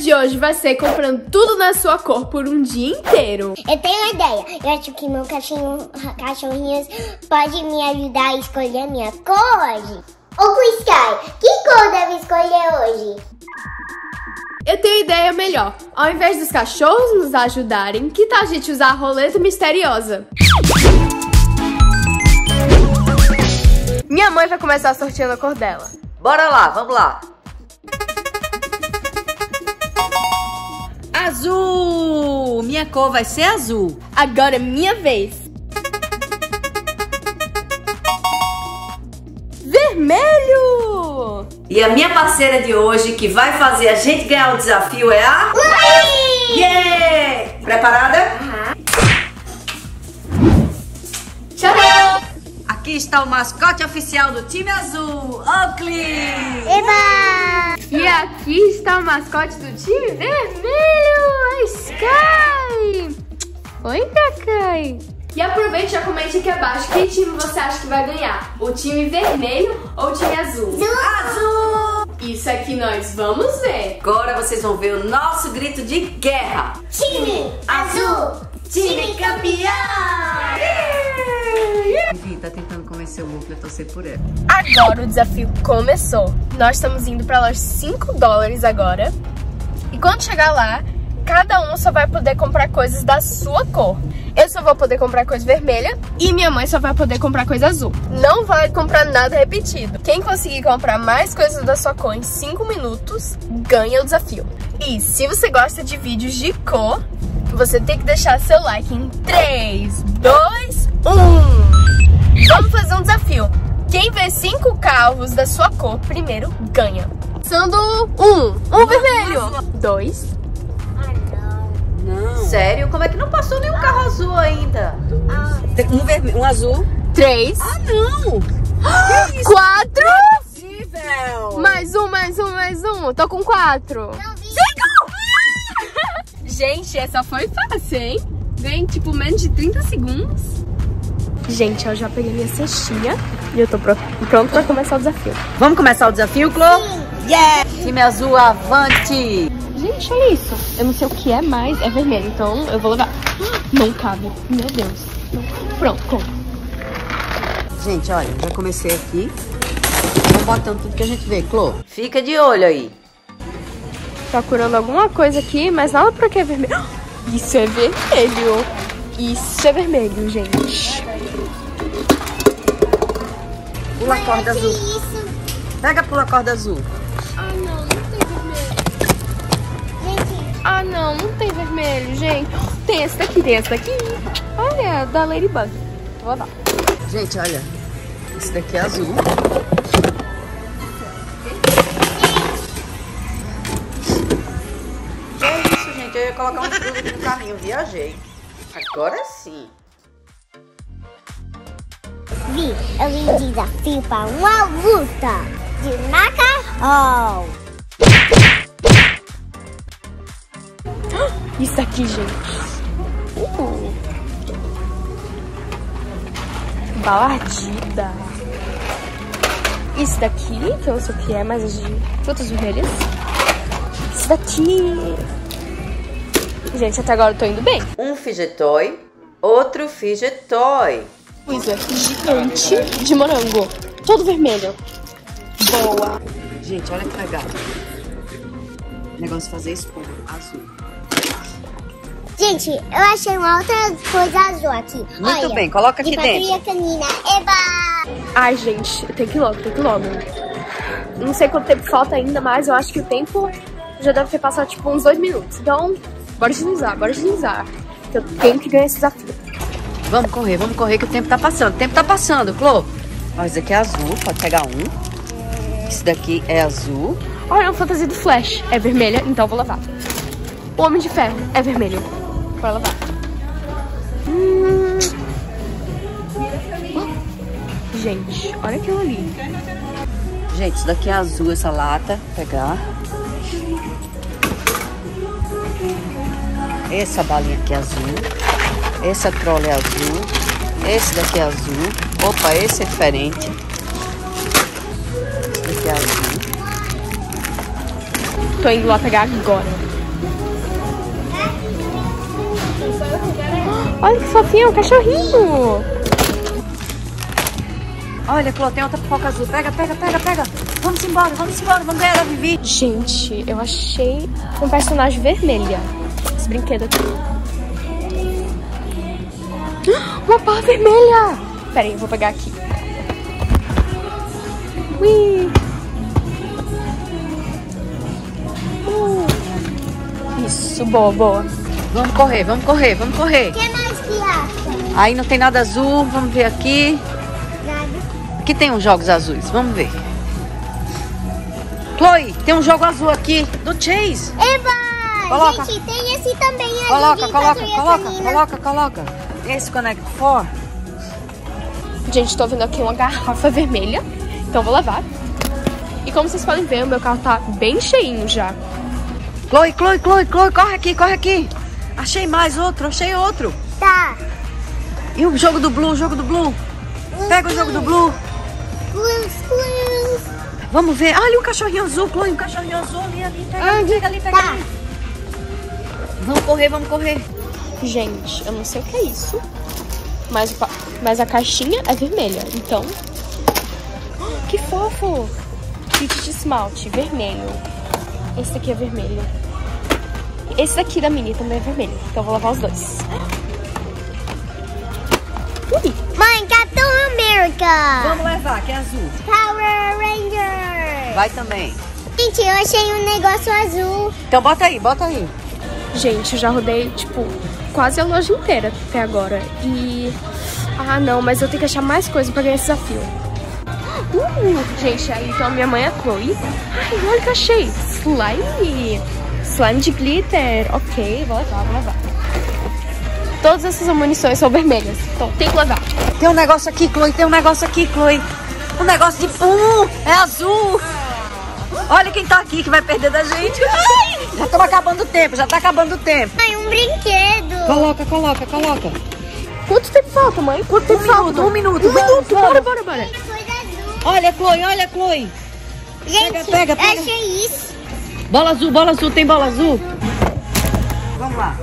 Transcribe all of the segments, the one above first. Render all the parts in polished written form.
de hoje vai ser comprando tudo na sua cor por um dia inteiro. Eu tenho uma ideia. Eu acho que meu cachorrinhos pode me ajudar a escolher a minha cor hoje. Ô, Sky, que cor deve escolher hoje? Eu tenho ideia melhor. Ao invés dos cachorros nos ajudarem, que tal a gente usar a roleta misteriosa? Minha mãe vai começar sorteando a cor dela. Bora lá, vamos lá. Azul! Minha cor vai ser azul. Agora é minha vez. Vermelho! E a minha parceira de hoje, que vai fazer a gente ganhar o desafio, é a... Ui! Yeah! Preparada? Tchau! Aqui está o mascote oficial do time azul, Oakley! Eba! E aqui está o mascote do time vermelho, a Sky! Oi, Kakai! E aproveite e já comente aqui abaixo que time você acha que vai ganhar, o time vermelho ou o time azul? Azul! Isso aqui nós vamos ver! Agora vocês vão ver o nosso grito de guerra! Time azul! Time campeão! Vivi tá tentando convencer o Oakley a torcer por ela. Agora o desafio começou. Nós estamos indo para loja de $5 agora. E quando chegar lá, cada um só vai poder comprar coisas da sua cor. Eu só vou poder comprar coisa vermelha e minha mãe só vai poder comprar coisa azul. Não vai comprar nada repetido. Quem conseguir comprar mais coisas da sua cor em 5 minutos, ganha o desafio. E se você gosta de vídeos de cor, você tem que deixar seu like em 3, 2, 1. Vamos fazer um desafio. Quem vê 5 carros da sua cor primeiro ganha. Sendo um vermelho. 2. Não. Sério? Como é que não passou nenhum carro azul ainda? Um vermelho, um azul. 3. Ah, não! 4. Impossível! Mais um. Tô com 4. 5. Gente, essa foi fácil, hein? Ganhei tipo menos de 30 segundos. Gente, eu já peguei minha cestinha e eu tô pronto pra começar o desafio. Vamos começar o desafio, Clô? Yeah! Time azul, avante! Gente, olha isso. Eu não sei o que é, mas é vermelho, então eu vou levar. Não cabe. Meu Deus. Pronto, compra. Gente, olha, já comecei aqui. Vamos botando tudo que a gente vê, Clô. Fica de olho aí. Procurando alguma coisa aqui, mas nada porque é vermelho. Isso é vermelho. Isso é vermelho, gente. Pula a corda azul. Isso. Pega, pula a corda azul. Ah, não tem vermelho. Gente, Ah, não tem vermelho, gente. Tem esse daqui, Olha, da Ladybug. Vou dar. Gente, olha. Esse daqui é azul. Que é isso, gente? Eu ia colocar um fruto aqui no carrinho. Viajei. Agora sim. Vi, eu vim desafio para uma luta de macarrão. Isso aqui, gente. Baladida. Isso daqui, que eu não sei o que é, mas é de frutas vermelhas. Isso daqui. Gente, até agora eu tô indo bem. Um fidget toy, outro fidget toy. Coisa gigante de morango. Todo vermelho. Boa. Gente, olha que legal. Negócio de fazer espuma azul. Gente, eu achei uma outra coisa azul aqui. Muito Olha, bem, coloca aqui de dentro. bateria canina. Eba! Ai, gente, tem que ir logo, Não sei quanto tempo falta ainda, mas eu acho que o tempo já deve ter passado tipo uns 2 minutos. Então, bora agilizar. Eu tenho que ganhar esse desafio. Vamos correr que o tempo tá passando. O tempo tá passando, Clô. Ó, esse daqui é azul, pode pegar um. Esse daqui é azul. Olha, a fantasia do Flash é vermelha, então eu vou levar. O Homem de Ferro é vermelho. Bora levar. Gente, olha aquilo ali. Gente, isso daqui é azul, essa lata. Vou pegar. Essa balinha aqui é azul. Essa trola é azul. Esse daqui é azul. Opa, esse é diferente. Esse daqui é azul. Tô indo lá pegar agora. Olha que fofinho, um cachorrinho. Olha, Clô, tem outra pipoca azul. Pega. Vamos embora, vamos ganhar a Vivi. Gente, eu achei um personagem vermelha. Esse brinquedo aqui. Uma barra vermelha. Pera aí, eu vou pegar aqui. Ui. Isso, boa. Vamos correr. O que mais que acha? Aí não tem nada azul, vamos ver aqui. Nada. Aqui tem uns jogos azuis, vamos ver. Chloe, tem um jogo azul aqui, do Chase. Eva! Coloca. Gente, tem esse também ali. Coloca. Esse Connect 4. Gente, tô vendo aqui uma garrafa vermelha. Então eu vou lavar. E como vocês podem ver, o meu carro tá bem cheinho já. Chloe, corre aqui. Achei outro. Tá. E o jogo do Blue, Pega o jogo do Blue. Vamos ver. Olha um cachorrinho azul, Chloe, ali. Pega ali. Tá. Vamos correr. Gente, eu não sei o que é isso. Mas a caixinha é vermelha, então... Que fofo! Kit de esmalte, vermelho. Esse daqui é vermelho. Esse daqui da Mini também é vermelho. Então eu vou lavar os dois. Ui! Mãe, Capitão América. Vamos levar, que é azul. Power Ranger. Vai também. Gente, eu achei um negócio azul. Então bota aí. Gente, eu já rodei, tipo, quase a loja inteira até agora. E... Ah, não, mas eu tenho que achar mais coisa pra ganhar esse desafio. Gente, aí então a minha mãe é a Chloe. Ai, olha que eu achei. Slime de glitter. Ok, vou levar. Todas essas munições são vermelhas, então tem que levar. Tem um negócio aqui, Chloe. Um negócio de... é azul. Olha quem tá aqui que vai perder da gente. Ai, já tá acabando o tempo. Ai, um brinquedo. Coloca. Quanto tempo falta, mãe? Um minuto. Bora. Coisa azul. Olha, Chloe. Gente, Pega. eu achei isso. Bola azul, tem bola azul? Vamos lá.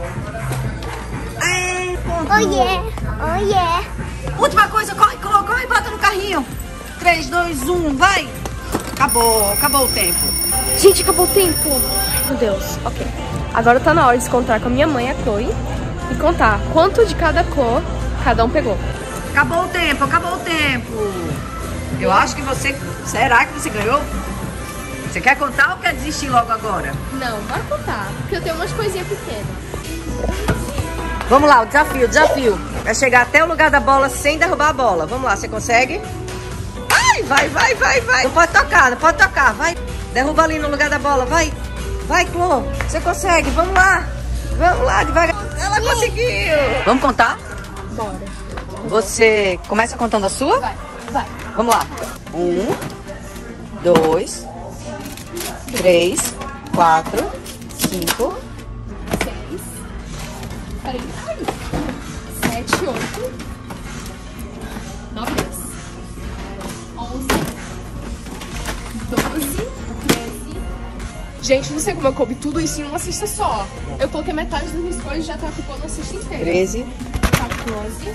Oh yeah. Última coisa, corre, bota no carrinho. 3, 2, 1, vai. Acabou o tempo. Gente, acabou o tempo. Ai, meu Deus. Ok. Agora tá na hora de se encontrar com a minha mãe, a Chloe, e contar quanto de cada cor cada um pegou. Acabou o tempo. Eu acho que você... Será que você ganhou? Você quer contar ou quer desistir logo agora? Não, bora contar, porque eu tenho umas coisinhas pequenas. Vamos lá, o desafio. É chegar até o lugar da bola sem derrubar a bola. Vamos lá, você consegue? Ai, vai. Não pode tocar, vai. Derruba ali no lugar da bola, vai. Vai, Chloe, você consegue, vamos lá, devagar. Ela conseguiu. Vamos contar? Bora. Você começa contando a sua? Vai. Vamos lá. 1, 2, 3, 4, 5, 6, peraí, 7, 8, 9, 10, 11, 12, 13. Gente, não sei como eu coube tudo isso em uma cesta só. Eu coloquei metade das minhas coisas e já tá ocupando a cesta inteira. 13, 14,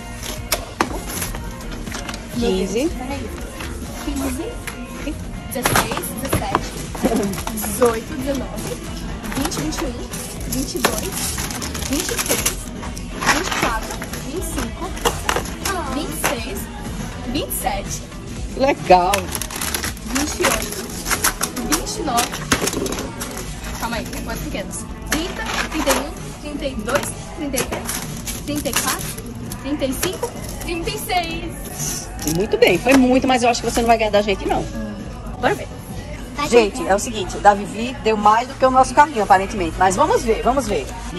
15, 15, 16, 17, 18, 19, 20, 21, 22, 23, 24, 25, 26, 27, legal. 28, 29, calma aí, tem quantos pequenos? 30, 31, 32, 33, 34, 35, 36. Muito bem, foi muito, mas eu acho que você não vai ganhar da gente, não. Bora ver. Gente, é o seguinte, da Vivi deu mais do que o nosso carrinho, aparentemente. Mas vamos ver. 1, 2,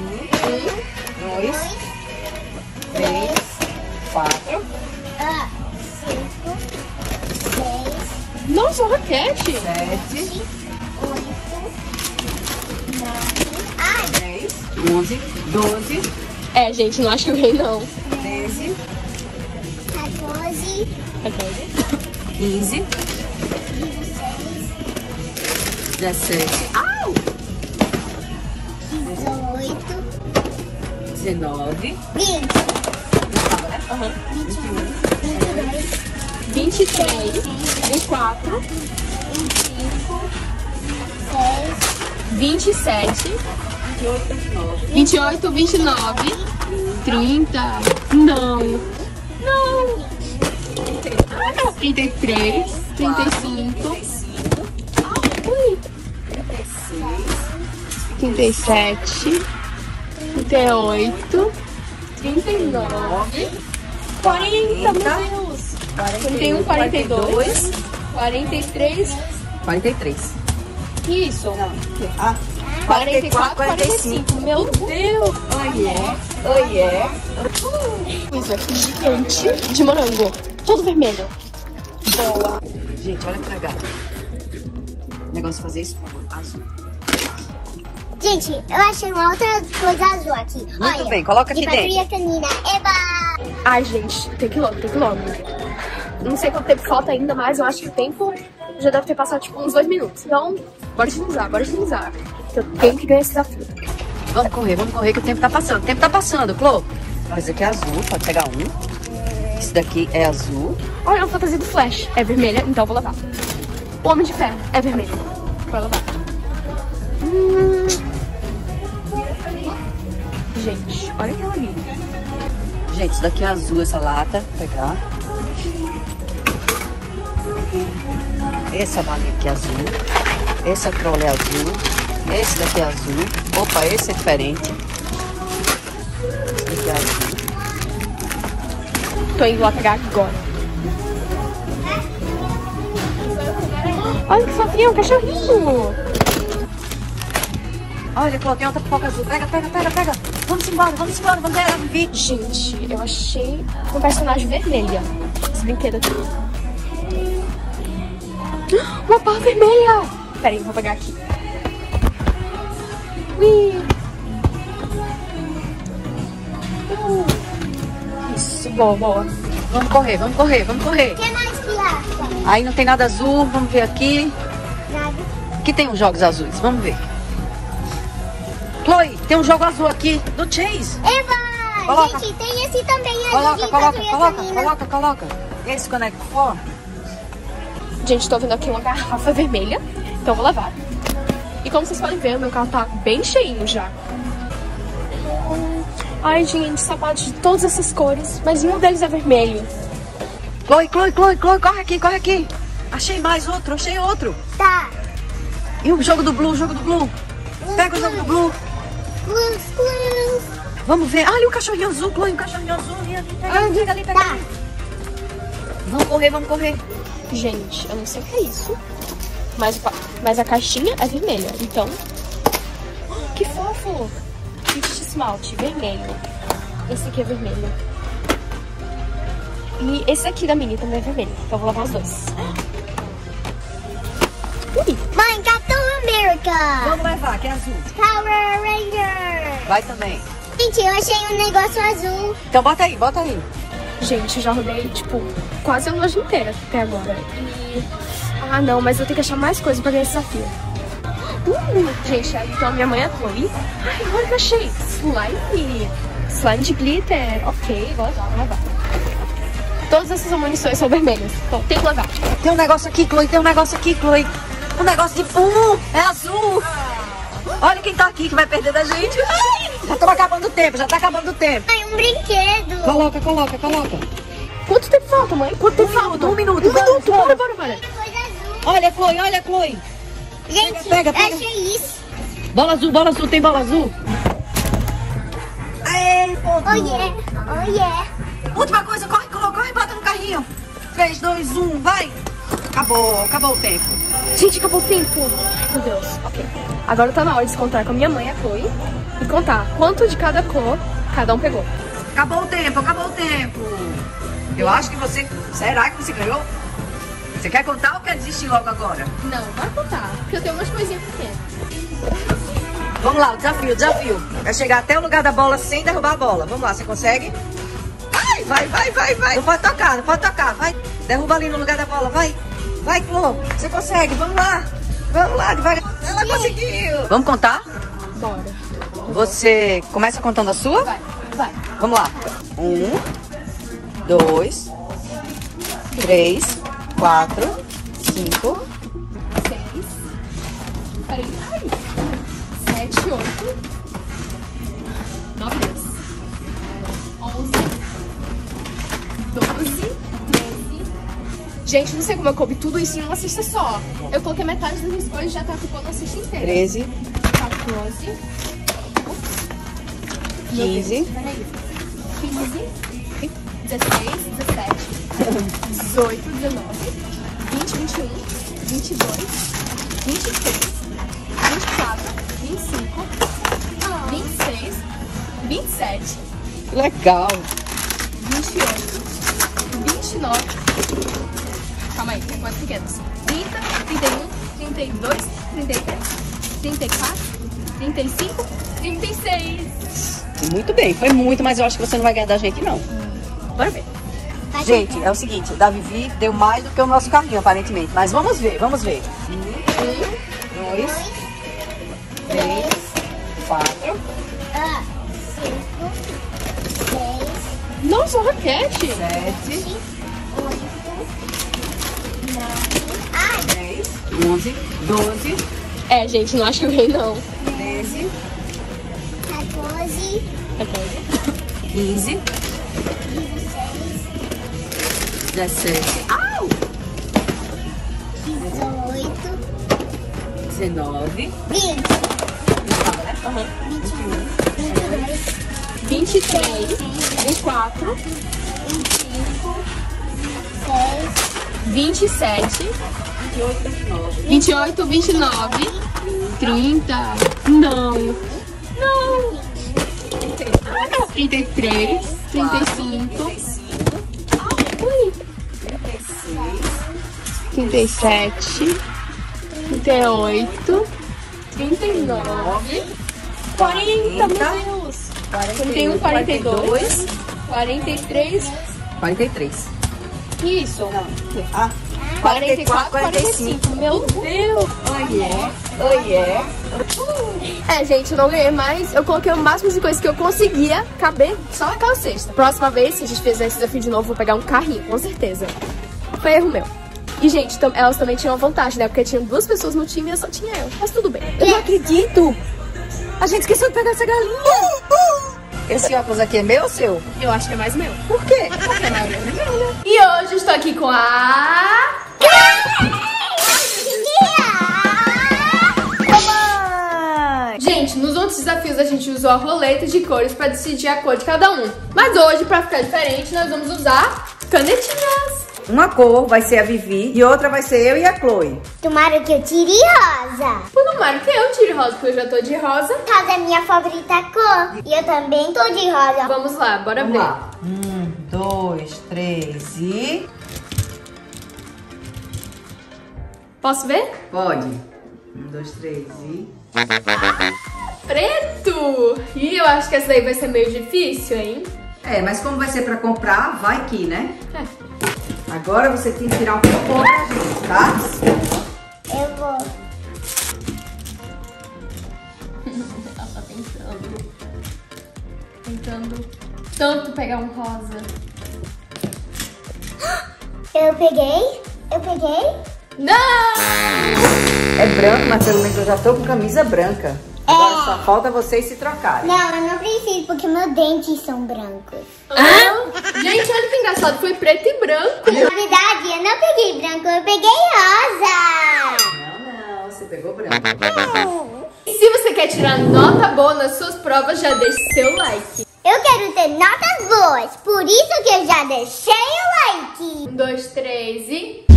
3, 4, 5, 6, Nossa, uma raquete. 7, 8, 9, 10, 11, 12, É, gente, não acho que eu ganhei, não. 13, 14, 15, 17, 18, 19, 20. Aham. 23, 24, 27, 28, 29, 30. Não. Não. 33, 35. 37, 38, 39, 40, meu Deus. 41, 42, 43. 43. Isso. Ah, 44, 45. Meu Deus. Oiê. Isso aqui gigante de morango. Todo vermelho. Boa. Gente, olha que legal. O negócio de fazer isso azul. Gente, eu achei uma outra coisa azul aqui. Muito Olha, bem, coloca aqui de dentro. patrulha canina. Eba! Ai, gente, tem que ir logo, tem que ir logo. Não sei quanto tempo falta ainda, mas eu acho que o tempo já deve ter passado tipo uns 2 minutos. Então, bora agilizar, bora agilizar. Eu tenho que ganhar esse desafio. Vamos correr que o tempo tá passando. O tempo tá passando, Clô. Esse aqui é azul, pode pegar um. Esse daqui é azul. Olha a fantasia do Flash. É vermelha, então eu vou levar. O Homem de Ferro é vermelho. Vou levar. Gente, olha aquela ali. Gente, isso daqui é azul, essa lata. Vou pegar. Essa balinha aqui é azul. Essa trola é azul. Esse daqui é azul. Opa, esse é diferente. Esse daqui é azul. Tô indo lá pegar agora. Olha que fofinho, um cachorrinho. Olha, Clô, tem outra pipoca azul. Pega. Vamos embora, vamos ganhar um vídeo. Gente, eu achei um personagem vermelha. Esse brinquedo aqui. Uma barra vermelha! Pera aí, vou pegar aqui. Ui. Isso, boa. Vamos correr. O que mais que acha? Aí não tem nada azul, vamos ver aqui. Nada. Aqui tem uns jogos azuis, vamos ver. Chloe, tem um jogo azul aqui do Chase. Eba! Coloca. Gente, tem esse também azul de patrulha canina. Coloca. Esse Connect 4. Gente, tô vendo aqui uma garrafa vermelha, então eu vou levar. E como vocês podem ver, o meu carro tá bem cheinho já. Ai, gente, sapatos de todas essas cores, mas nenhum deles é vermelho. Chloe, corre aqui. Achei outro. Tá. E o jogo do Blue? Pega o jogo do Blue. Plus. Vamos ver. Ah, ali o cachorrinho azul, Chloe, o cachorrinho azul. Pega ali. Tá. Vamos correr. Gente, eu não sei o que é isso, mas a caixinha é vermelha, então... Que fofo! Kit de esmalte, vermelho. Esse aqui é vermelho. E esse aqui da Mini também é vermelho, então eu vou lavar os dois. Ui! Mãe, Capitão América. Vamos levar, que é azul. Power Ranger. Vai também. Gente, eu achei um negócio azul. Então bota aí. Gente, eu já rodei, tipo, quase a loja inteira até agora. E... Ah, não, mas eu tenho que achar mais coisas pra ganhar esse desafio. Gente, então minha mãe é Chloe. Ai, olha que eu achei. Slime de glitter. Ok, vou levar. Todas essas munições são vermelhas, então tem que levar. Tem um negócio aqui, Chloe. Um negócio de fumo. É azul. Olha quem tá aqui que vai perder da gente. Ai, já tá acabando o tempo. Ai, um brinquedo. Coloca. Quanto tempo falta, mãe? Quanto tempo falta? 1 minuto. Bora. Coisa azul. Olha, Chloe. Gente, Pega. eu achei isso. Bola azul, tem bola azul? Aê, ponto. Oh yeah. Última coisa, corre, bota no carrinho. 3, 2, 1, vai. Acabou o tempo. Gente, acabou o tempo. Meu Deus, ok. Agora tá na hora de se contar com a minha mãe, a Chloe, e contar quanto de cada cor cada um pegou. Acabou o tempo. Eu acho que você... Será que você ganhou? Você quer contar ou quer desistir logo agora? Não, vai contar, porque eu tenho umas coisinhas pequenas. Vamos lá, o desafio. Vai chegar até o lugar da bola sem derrubar a bola. Vamos lá, você consegue? Vai. Não pode tocar. Vai. Derruba ali no lugar da bola, vai. Vai, Clô. Você consegue, vamos lá, devagar. Ela conseguiu. Vamos contar? Bora. Você começa contando a sua? Vai. Vamos lá. 1, 2, 3, 4, 5, 6, peraí, 7, 8, 9, 10, 11, 12, 13. Gente, não sei como eu coube tudo isso em uma cesta só. Eu coloquei metade das minhas coisas e já tá ficando a cesta inteira. 13, 14, 15, 15, 16, 17, 18, 19, 20, 21, 22, 23, 24, 25, 26, 27, legal. 28, 29, calma aí, tem quantos pequenos? 30, 31, 32, 33, 34, 35, 36. Muito bem, foi muito, mas eu acho que você não vai ganhar da gente, não. Bora ver. Gente, é o seguinte, da Vivi deu mais do que o nosso carrinho, aparentemente. Mas vamos ver, vamos ver. 1, 2, 3, 4. 5, 6, Nossa, uma raquete. 7, 8, 9, 10, 11, 12, É, gente, não acho que eu ganhei, não. 13, 14, 15, 17, au! 18, 19, 20, 23, 24, 27, 28, 29, 30. Não. Não. 33, 35. Ui. 37, 38, 39, 40, meu Deus. 41, 42, 43. 43. Isso. Ah, 44, 45. Meu Deus. É, gente, eu não ganhei mais. Eu coloquei o máximo de coisas que eu conseguia caber só naquela cesta. Próxima vez, se a gente fizer esse desafio de novo, eu vou pegar um carrinho, com certeza. Foi erro meu. E, gente, elas também tinham vantagem, né? Porque tinha 2 pessoas no time e eu só tinha eu. Mas tudo bem. Eu não acredito. A gente esqueceu de pegar essa galinha. Esse óculos aqui é meu ou seu? Eu acho que é mais meu. Por quê? Porque a maioria é meu, né? E hoje eu estou aqui com a... Gente, nos outros desafios a gente usou a roleta de cores para decidir a cor de cada um. Mas hoje, para ficar diferente, nós vamos usar canetinhas. Uma cor vai ser a Vivi e outra vai ser eu e a Chloe. Tomara que eu tire rosa. Tomara que eu tire rosa, porque eu já tô de rosa. Rosa é minha favorita cor. E eu também tô de rosa. Vamos lá, bora Vamos ver. lá. 1, 2, 3 e... Posso ver? Pode. 1, 2, 3 e... Preto! Ih, eu acho que essa daí vai ser meio difícil, hein? É, mas como vai ser pra comprar, vai que, né? É. Agora você tem que tirar um pouco pra gente, tá? Eu vou. Ela tá tentando tanto pegar um rosa. Eu peguei. Não! É branco, mas pelo menos eu já tô com camisa branca. Agora só falta vocês se trocarem. Não, eu não preciso, porque meus dentes são brancos. Gente, olha que engraçado, foi preto e branco. Na verdade, eu não peguei branco, eu peguei rosa. Não, você pegou branco. E se você quer tirar nota boa nas suas provas, já deixe seu like. Eu quero ter notas boas, por isso que eu já deixei o like. 1, 2, 3 e...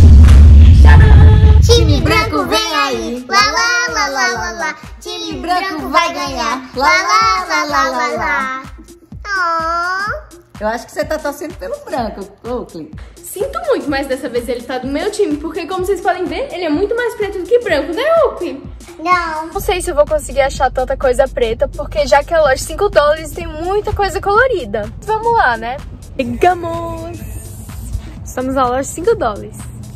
Time branco vem aí, lá lá lá lá lá lá. Time branco vai ganhar, lá lá lá lá lá lá. Eu acho que você tá torcendo pelo branco, Oakley. Sinto muito, mas dessa vez ele tá do meu time, porque como vocês podem ver, ele é muito mais preto do que branco, né, Oakley? Não sei se eu vou conseguir achar tanta coisa preta, porque já que a loja 5 dólares tem muita coisa colorida. Vamos lá, né? Pegamos! Estamos na loja 5 dólares.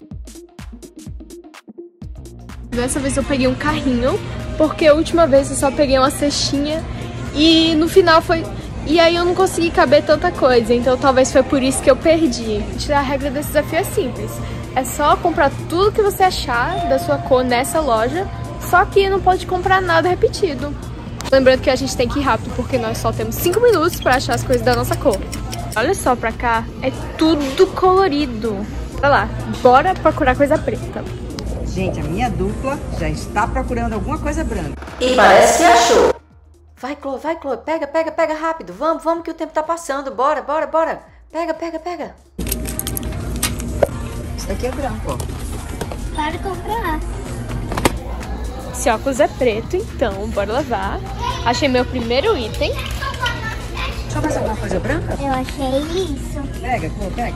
Dessa vez eu peguei um carrinho, porque a última vez eu só peguei uma cestinha e no final foi E aí eu não consegui caber tanta coisa, então talvez foi por isso que eu perdi. A regra desse desafio é simples. É só comprar tudo que você achar da sua cor nessa loja, só que não pode comprar nada repetido. Lembrando que a gente tem que ir rápido, porque nós só temos 5 minutos pra achar as coisas da nossa cor. Olha só pra cá, é tudo colorido. Olha lá, bora procurar coisa preta. Gente, a minha dupla já está procurando alguma coisa branca. E parece que achou. Vai, Chloe, pega rápido. Vamos que o tempo tá passando. Bora. Pega. Isso daqui é branco, ó. Para comprar. Esse óculos é preto, então bora lavar. Achei meu primeiro item. Deixa eu fazer alguma coisa branca? Eu achei isso. Pega, Chloe, pega.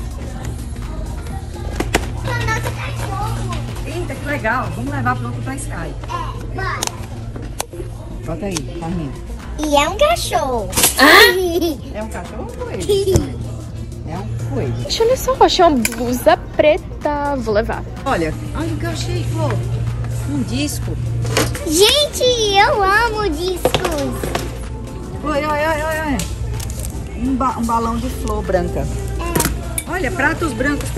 O nosso cachorro. Eita, que legal. Vamos levar pronto pra Sky. É, bora. Bota aí, carrinho. E é um cachorro. É um cachorro ou coelho? É um coelho. Deixa eu olhar só, achei uma blusa preta. Vou levar. Olha o que eu achei, Chloe. Um disco. Gente, eu amo discos. Olha. Um balão de flor branca. Olha, pratos brancos.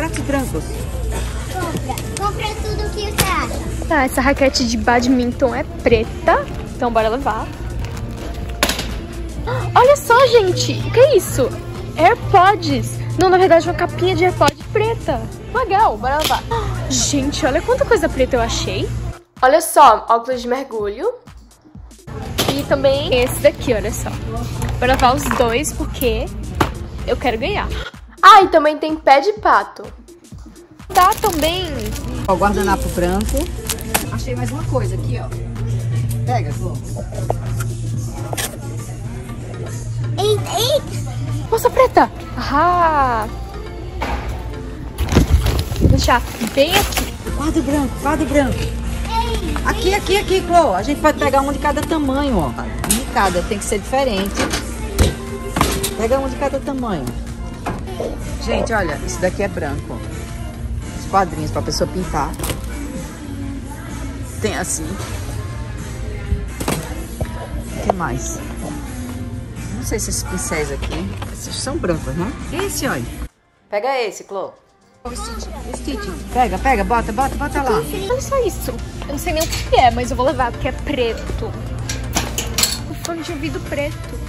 Compra tudo que você acha. Tá, essa raquete de badminton é preta, então bora levar. Olha só, gente, o que é isso? AirPods. Não, na verdade, uma capinha de AirPods preta. Legal, bora levar. Gente, olha quanta coisa preta eu achei. Olha só, óculos de mergulho. E também esse daqui, olha só. Bora levar os dois, porque eu quero ganhar. Ah, e também tem pé de pato. Tá, também. Ó, guardanapo branco. Achei mais uma coisa aqui, ó. Pega, Chloe. Eita. Moça preta. Ah. Vou deixar bem aqui. Quadro branco. Aqui, Chloe. A gente pode pegar um de cada tamanho, ó. Um de cada, tem que ser diferente. Pega um de cada tamanho. Gente, olha, isso daqui é branco. Os quadrinhos pra pessoa pintar. Tem assim. O que mais? Não sei se esses pincéis aqui, esses são brancos, né? Esse, olha. Pega esse, Chloe. O Stitch. Pega, bota lá. Olha só isso. Eu não sei nem o que é, mas eu vou levar, porque é preto. O fone de ouvido preto.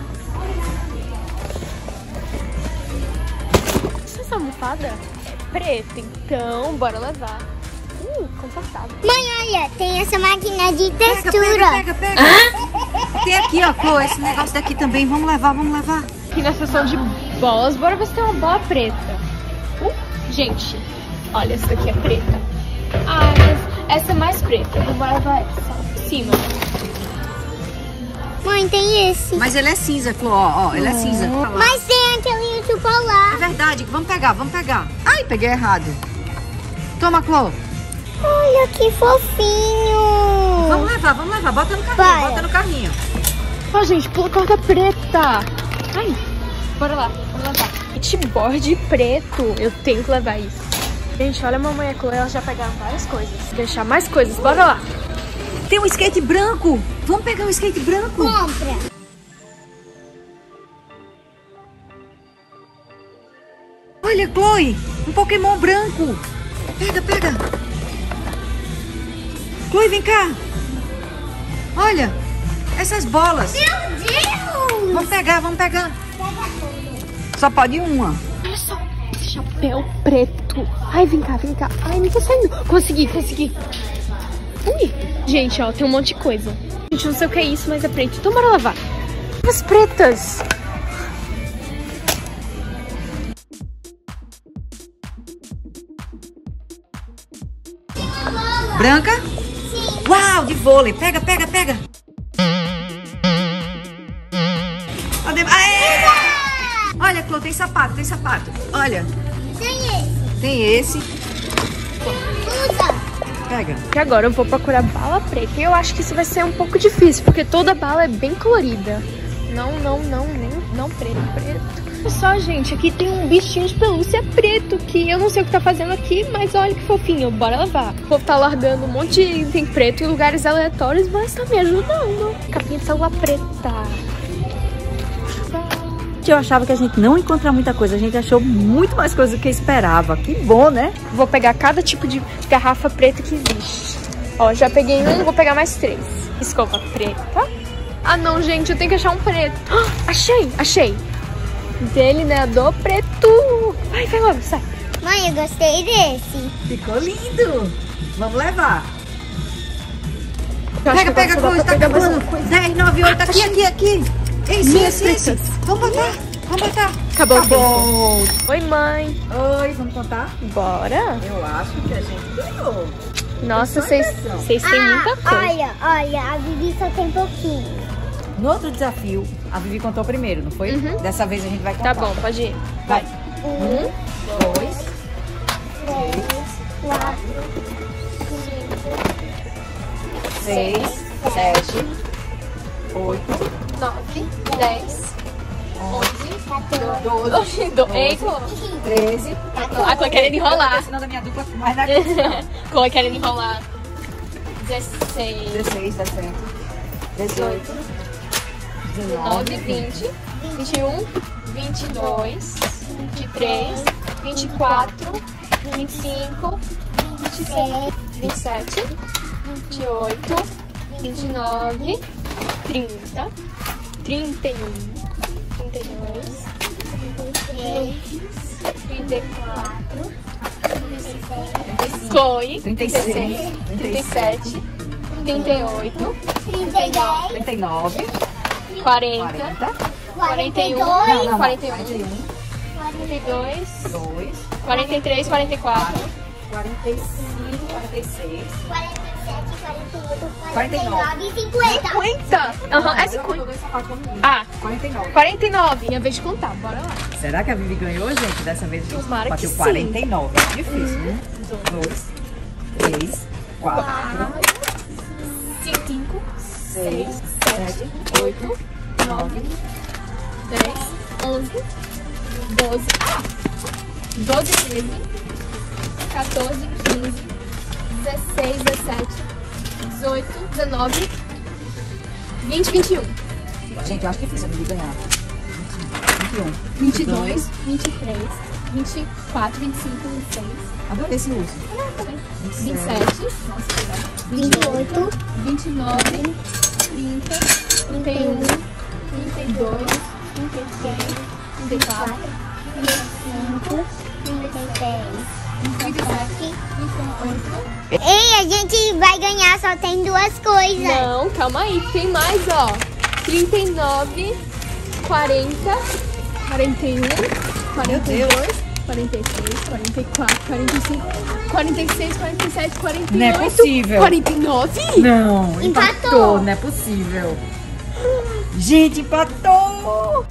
Essa almofada é preta, então bora levar. Confortável. Mãe, olha, tem essa máquina de textura. Pega. Tem aqui, ó, Chloe, esse negócio daqui também. Vamos levar. Aqui na seção de bolas, bora ver se tem uma bola preta. Gente, olha, essa daqui é preta. Ah, mas essa é mais preta. Eu vou levar essa em cima. Mãe, tem esse. Mas ele é cinza, Chloe, ó, ele é cinza. Mas tem aquele urso polar. É verdade, vamos pegar. Ai, peguei errado. Toma, Chloe. Olha que fofinho. Vamos levar, bota no carrinho. Ó, gente, pula corda preta. Ai, bora lá, vamos levar. Skateboard preto, eu tenho que levar isso. Gente, olha a mamãe e a Chloe, elas já pegaram várias coisas. Vou deixar mais coisas, bora lá. Tem um skate branco. Vamos pegar um skate branco. Compra. Olha, Chloe, um Pokémon branco. Pega. Chloe, vem cá. Olha, essas bolas. Meu Deus. Vamos pegar. Só pode uma. Olha só, esse chapéu preto. Ai, vem cá. Ai, não tô saindo. Consegui. Ui, gente, ó, tem um monte de coisa. Gente, não sei o que é isso, mas é preto. Então bora lavar. As pretas. Branca? Sim. Uau, de vôlei. Pega. Olha, Chloe, tem sapato. Olha. Tem esse. Usa. Pega. E agora eu vou procurar bala preta. E eu acho que isso vai ser um pouco difícil, porque toda bala é bem colorida. Não preto. Olha só, gente, aqui tem um bichinho de pelúcia preto, que eu não sei o que tá fazendo aqui, mas olha que fofinho, bora levar. O povo tá largando um monte de item preto em lugares aleatórios, mas tá me ajudando. Capinha de celular preta. Gente, eu achava que a gente não ia encontrar muita coisa. A gente achou muito mais coisa do que esperava. Que bom, né? Vou pegar cada tipo de garrafa preta que existe. Ó, já peguei um, vou pegar mais 3. Escova preta. Ah, não, gente, eu tenho que achar um preto. Ah, achei. Delineador preto. Vai logo, sai. Mãe, eu gostei desse. Ficou lindo. Vamos levar. Pega, Cruz, tá acabando. 10, 9, 8, aqui. Esse. Vamos botar. Acabou. Oi, mãe. Oi, vamos contar? Bora. Eu acho que a gente ganhou. Nossa, vocês têm muita coisa. Olha, a Vivi só tem pouquinho. No outro desafio, a Vivi contou primeiro, não foi? Uhum. Dessa vez a gente vai contar. Tá bom, pode ir. Vai. 1, 2, 3, 4, 5, 6, 7, 8, 9, 10, 14, 12, 13. A Chloe querendo enrolar. Senão da minha dupla mais na condição. Chloe querendo enrolar. 16, 16, 17, 18, 19, 20, 21, 22, 23, 24, 25, 26, 27, 28, 29, 30, 31, 32, 34, 36, Chloe, 36, 37, 38, 39, 40, 41, não, 41, 42, 2, 43, 44, 45, 46, 49 e 50. 50. Aham, é 50. Ah, 49. 49. Minha vez de contar, bora lá. Será que a Vivi ganhou, gente? Dessa vez a gente Tomara que bateu sim. 49. É difícil, né? 2, 3, 4, 5, 6, 7, 8, 9, 10, 11, 12, 12, 13, 14, 15, 16, 17, 18, 19, 20, 21. Gente, eu acho difícil a Vivi ganhar. 22, 23, 24, 25, 26, Adorei esse uso. 27, 28, 29, 30, 31, 32, 33, 34, 35, 36. 37, 28. Ei, a gente vai ganhar, só tem 2 coisas. Não, calma aí, tem mais, ó. 39, 40, 41, 42, 46, 44, 45, 46, 47, 48. Não é possível. 49? Não, Empatou. Não é possível. Gente, empatou.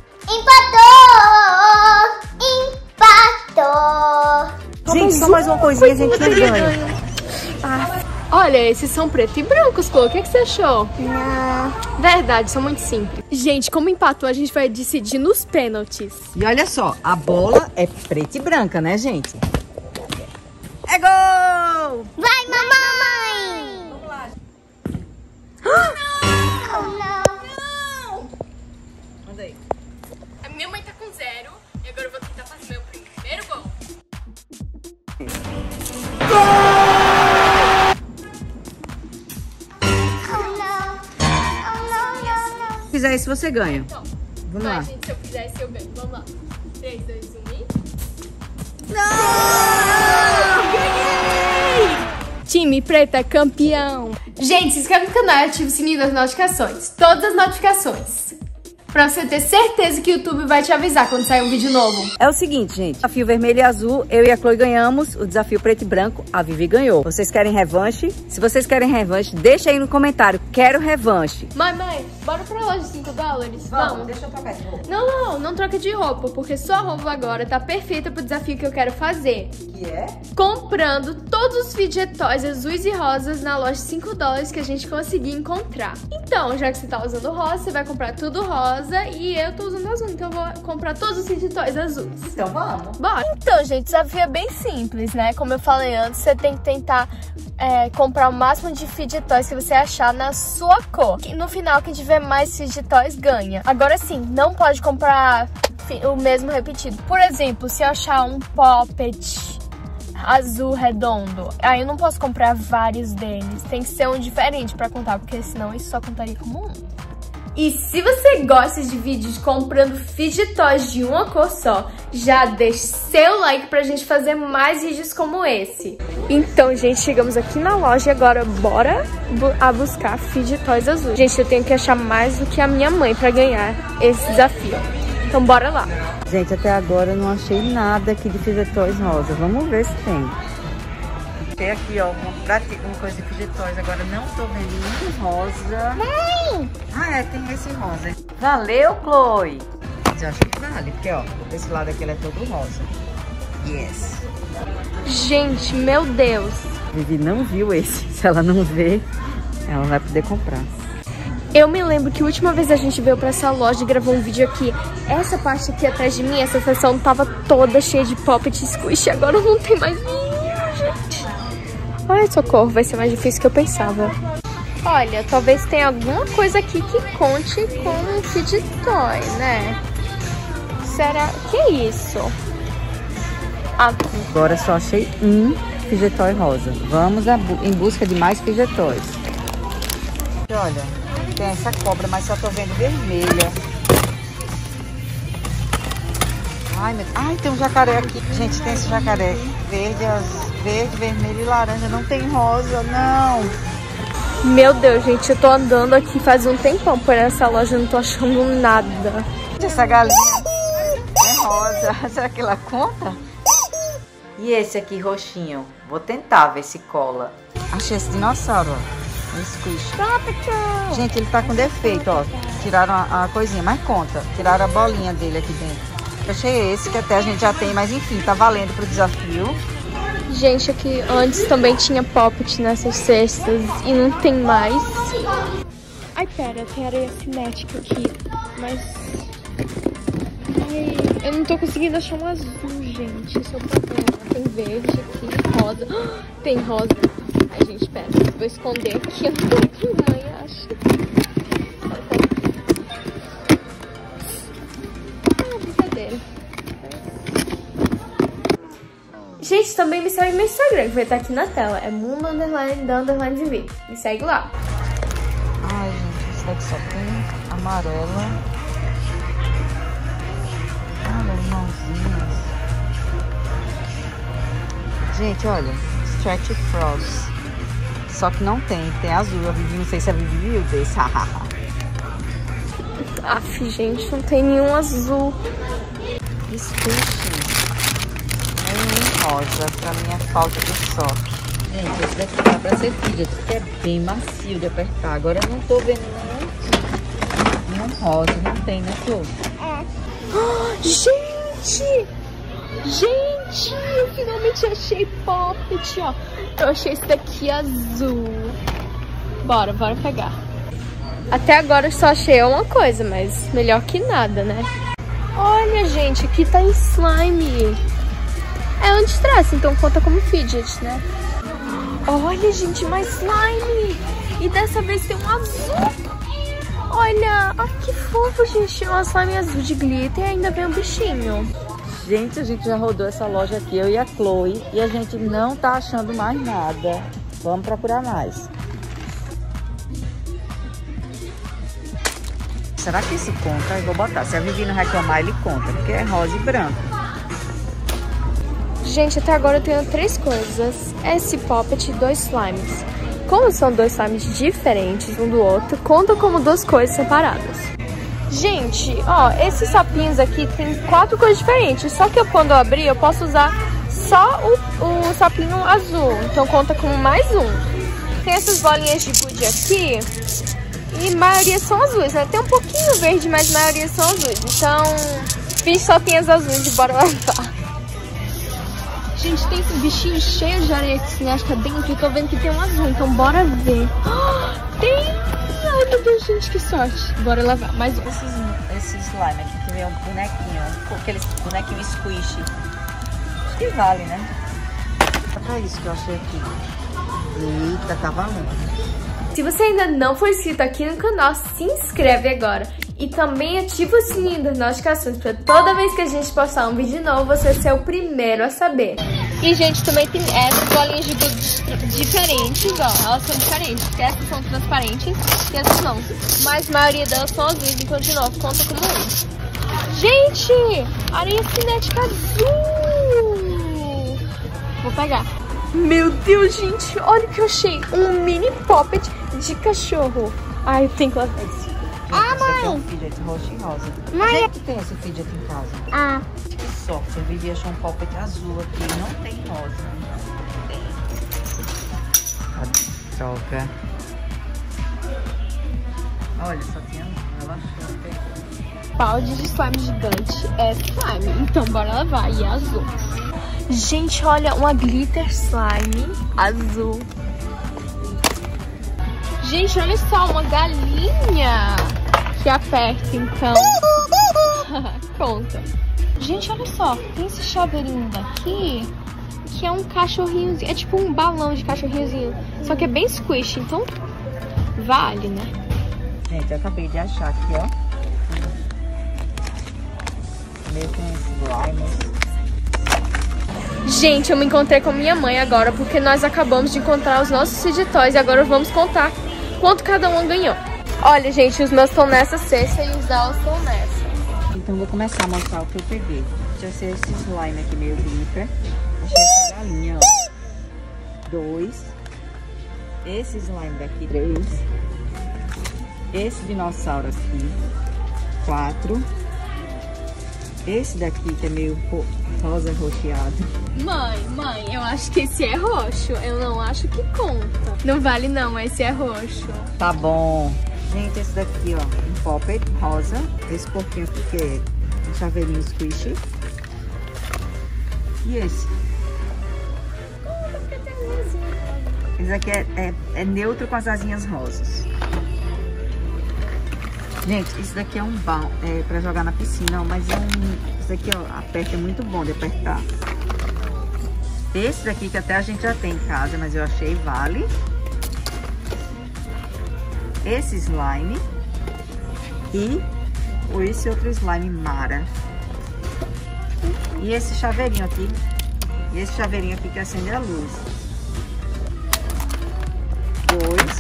Empatou. Gente, só mais uma coisinha a gente ganha. Olha, esses são preto e brancos, Chloe. O que você achou? Não. Verdade, são muito simples. Gente, como empatou, a gente vai decidir nos pênaltis. E olha só, a bola é preta e branca, né, gente? É gol! Vai, mamãe! Vamos lá. Não! Manda aí. A minha mãe tá com 0 e agora eu vou tentar fazer meu primeiro gol. Se fizer isso, você ganha. Então, Vamos vai, lá. gente, se eu fizer isso, eu ganho. Vamos lá. 3, 2, 1 e... Time preto é campeão. Gente, se inscreve no canal e ativa o sininho das notificações. Todas as notificações. Pra você ter certeza que o YouTube vai te avisar quando sair um vídeo novo. É o seguinte, gente. Desafio vermelho e azul, eu e a Chloe ganhamos. O desafio preto e branco, a Vivi ganhou. Vocês querem revanche? Se vocês querem revanche, deixa aí no comentário. Quero revanche. Mãe, bora pra loja de 5 dólares? Vamos. Deixa eu trocar de roupa. Não troca de roupa, porque sua roupa agora tá perfeita pro desafio que eu quero fazer. Que é? Comprando todos os fidget-toys azuis e rosas na loja de 5 dólares que a gente conseguir encontrar. Então, já que você tá usando rosa, você vai comprar tudo rosa e eu tô usando azul, então eu vou comprar todos os fidget-toys azuis. Então vamos. Bora! Então, gente, o desafio é bem simples, né? Como eu falei antes, você tem que tentar comprar o máximo de fidget-toys que você achar na sua cor. E no final, quem tiver mais fidget-toys ganha. Agora sim, não pode comprar o mesmo repetido. Por exemplo, se eu achar um Poppet azul redondo, aí eu não posso comprar vários deles. Tem que ser um diferente pra contar, porque senão isso só contaria como um. E se você gosta de vídeos comprando fidget toys de uma cor só, já deixe seu like pra gente fazer mais vídeos como esse. Então, gente, chegamos aqui na loja e agora bora buscar fidget toys azul. Gente, eu tenho que achar mais do que a minha mãe pra ganhar esse desafio. Então, bora lá. Gente, até agora eu não achei nada aqui de fidget toys rosa. Vamos ver se tem. Tem aqui, ó, uma coisa de fidget toys. Agora não tô vendo nenhum rosa. Mãe! Ah, é, tem esse rosa. Valeu, Chloe! Eu acho que vale, porque, ó, desse lado aqui ele é todo rosa. Yes! Gente, meu Deus! Vivi não viu esse. Se ela não ver, ela vai poder comprar. Eu me lembro que a última vez a gente veio pra essa loja e gravou um vídeo aqui. Essa parte aqui atrás de mim, essa seção tava toda cheia de Poppet Squish. Agora não tem mais nenhum, gente. Ai, socorro, vai ser mais difícil que eu pensava. Olha, talvez tenha alguma coisa aqui que conte com um fidget toy, né? Será? Que é isso? Aqui. Agora só achei um fidget toy rosa. Vamos em busca de mais fidget toys. Olha, tem essa cobra, mas só tô vendo vermelha. Ai, meu... Ai, tem um jacaré aqui. Gente, tem esse jacaré verde, vermelho e laranja. Não tem rosa, não. Meu Deus, gente, eu tô andando aqui faz um tempão por essa loja, eu não tô achando nada. Essa galinha é rosa. Será que ela conta? E esse aqui roxinho? Vou tentar ver se cola. Achei esse dinossauro, ó. Um squish. Gente, ele tá com defeito, ó. Tiraram a coisinha, mas conta. Tiraram a bolinha dele aqui dentro. Eu achei esse, que até a gente já tem, mas enfim, tá valendo pro desafio. Gente, aqui antes também tinha Poppet nessas cestas e não tem mais. Ai, pera, tem areia cinética aqui, mas... Ai, eu não tô conseguindo achar um azul, gente. Esse é o problema. Tem verde aqui, rosa. Tem rosa. Ai, gente, pera, vou esconder aqui. Eu não sei que minha mãe acha. Ah, brincadeira. Gente, também me segue no Instagram, que vai estar aqui na tela. É mundo__vivi. Me segue lá. Ai, gente, esse daqui só tem amarela. Olha as mãozinhas. Gente, olha, Stretch Frogs. Só que não tem azul. A Vivi, não sei se a Vivi viu desse. Aff, gente, não tem nenhum azul. Squish. Rosa, pra minha falta de sorte. Gente, esse daqui dá pra ser fidget, porque é bem macio de apertar. Agora eu não tô vendo nenhum rosa, não tem, né, Flor? Gente! Gente, eu finalmente achei Poppet, ó. Eu achei esse daqui azul. Bora pegar. Até agora eu só achei uma coisa, mas melhor que nada, né? Olha, gente, aqui tá em slime. É anti-stress, então conta como fidget, né? Olha, gente, mais slime! E dessa vez tem um azul! Olha, que fofo, gente! Tem um slime azul de glitter e ainda vem um bichinho. Gente, a gente já rodou essa loja aqui, eu e a Chloe, e a gente não tá achando mais nada. Vamos procurar mais. Será que esse conta? Eu vou botar. Se a Vivi não reclamar, ele conta, porque é rosa e branco. Gente, até agora eu tenho 3 coisas. Esse Poppet e 2 slimes. Como são 2 slimes diferentes um do outro, conta como 2 coisas separadas. Gente, ó, esses sapinhos aqui tem 4 coisas diferentes. Só que quando eu abrir, eu posso usar só o sapinho azul. Então conta como mais um. Tem essas bolinhas de gude aqui. E a maioria são azuis, né? Tem um pouquinho verde, mas a maioria são azuis. Então, fiz só tem as azuis e bora levar. Gente, tem esse bichinho cheio de areia cinética dentro e tô vendo que tem um azul, então bora ver. Tem! Ai, meu Deus, gente, que sorte. Bora levar mais um. Esse slime aqui que vem um bonequinho, aquele bonequinho squish. Acho que vale, né? É isso que eu achei aqui. Eita, tá valendo. Se você ainda não for inscrito aqui no canal, se inscreve agora. E também ativa o sininho das notificações para toda vez que a gente postar um vídeo novo, você ser o primeiro a saber. E, gente, também tem essas bolinhas de gude diferentes, ó. Elas são diferentes, porque essas são transparentes e essas não. Mas a maioria delas são azuis, então, de novo, conta como um. Gente, areia cinética azul. Vou pegar. Meu Deus, gente, olha o que eu achei. Um mini poppet de cachorro. Ai, eu tenho que lavar isso. Ah, mãe! Esse aqui é um fidget roxo e rosa. Mãe! Gente, que tem esse fidget em casa? Ah. Que sorte, eu vivi achar um poppet azul aqui, não tem rosa. Troca. Olha, só tinha ela achou. Balde de slime gigante é slime, então bora lavar. E é azul. Gente, olha, uma glitter slime azul. Gente, olha só, uma galinha que aperta, então. Conta. Gente, olha só, tem esse chaveirinho daqui que é um cachorrinhozinho, é tipo um balão de cachorrinhozinho, só que é bem squishy, então vale, né? Gente, eu acabei de achar aqui, ó. Meio com esse slime. Gente, eu me encontrei com minha mãe agora, porque nós acabamos de encontrar os nossos Fidget Toys e agora vamos contar quanto cada uma ganhou. Olha, gente, os meus estão nessa cesta e os delas estão nessa. Então vou começar a mostrar o que eu peguei. Já sei esse slime aqui meio glitter. Achei essa galinha, ó. 2. Esse slime daqui, 3. Esse dinossauro aqui, 4. Esse daqui que é meio rosa roxeado. Mãe, eu acho que esse é roxo. Eu não acho que conta. Não vale não, esse é roxo. Tá bom. Gente, esse daqui, ó, um poppet rosa. Esse porquinho aqui que é um chaveirinho squishy. E esse? Esse aqui é neutro com as asinhas rosas. Gente, esse daqui é um balão, pra jogar na piscina, ó, mas esse daqui, ó, aperta, é muito bom de apertar. Esse daqui que até a gente já tem em casa, mas eu achei vale. Esse slime e esse outro slime Mara. E esse chaveirinho aqui. E esse chaveirinho aqui que acende a luz. 2,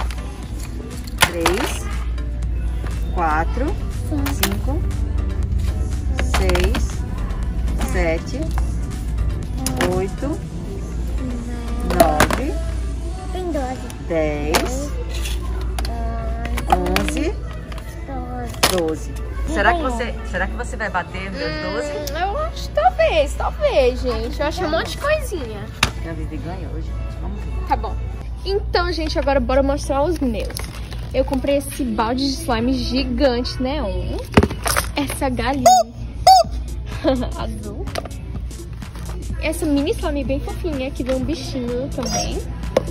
3, 4, 5, 6, 7, 8, 9, Tem 12. 10, 11, 12. Será que você vai bater meus 12? Eu acho, talvez, gente. Eu achei um monte de coisinha. A Vivi ganhou, gente. Vamos ver. Tá bom. Então, gente, agora bora mostrar os meus. Eu comprei esse balde de slime gigante neon. Essa galinha azul. Essa mini slime bem fofinha, que vem um bichinho também.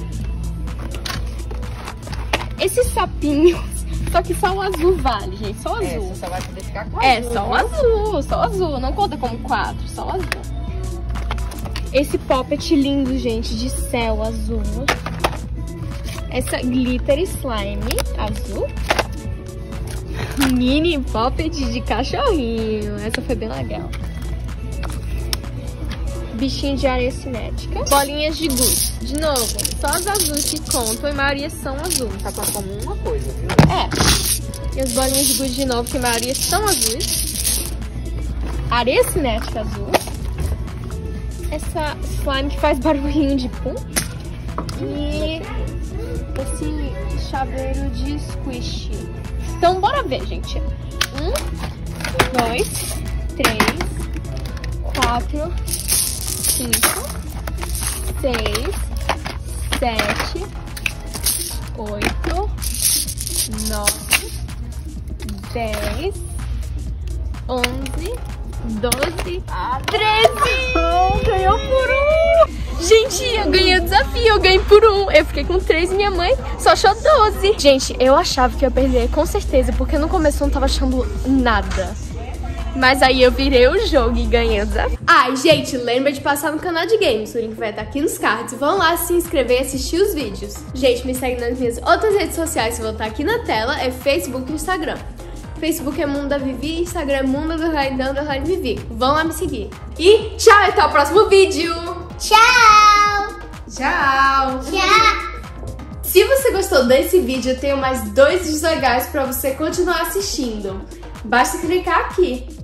Esses sapinhos, só que só o azul vale, gente, só o azul. Você só vai poder ficar com azul. Só o azul, não conta como 4, só o azul. Esse poppet lindo, gente, de céu azul. Essa glitter slime azul. Mini poppet de cachorrinho, essa foi bem legal. Bichinho de areia cinética. Bolinhas de gude. De novo, só as azuis que contam e a maioria são azuis. Tá como uma coisa, viu? E as bolinhas de gude de novo, que a maioria são azuis. Areia cinética azul. Essa slime que faz barulhinho de pum. E esse chaveiro de squish. Então bora ver, gente. 1, 2, 3, 4, 5, 6, 7, 8, 9, 10, 11, 12, 13! Ganhou por 1! Gente, eu ganhei o desafio, eu ganhei por 1. Eu fiquei com 3 e minha mãe só achou 12. Gente, eu achava que eu ia perder, com certeza, porque no começo eu não tava achando nada. Mas aí eu virei o jogo e ganhei o desafio. Ai, gente, lembra de passar no canal de games, o link vai estar aqui nos cards. Vão lá se inscrever e assistir os vídeos. Gente, me segue nas minhas outras redes sociais, que vão estar aqui na tela, é Facebook e Instagram. Facebook é Mundo da Vivi, Instagram é Mundo_Vivi. Vão lá me seguir. E tchau, até o próximo vídeo. Tchau. Tchau. Tchau. Se você gostou desse vídeo, eu tenho mais 2 vídeos legais pra você continuar assistindo. Basta clicar aqui.